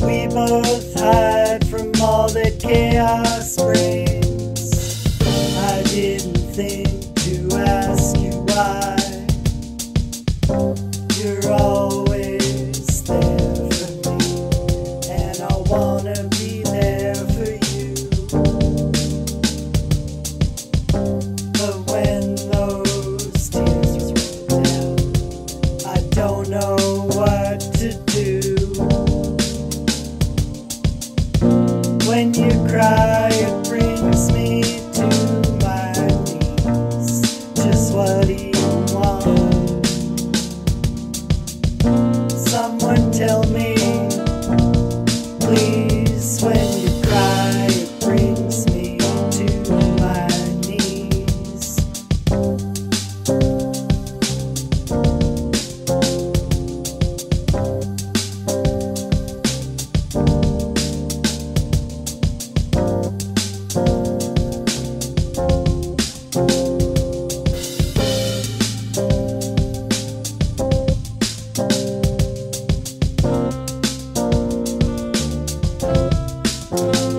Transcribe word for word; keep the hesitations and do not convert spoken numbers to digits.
We both hide from all that chaos brings. I didn't think to ask you why. You're always there for me, and I wanna be there for you. But when those tears roll down, I don't know what to do. When you cry, it brings me to my knees. Just what do you want? Someone tell me, please. When you cry, it brings me to my knees. Thank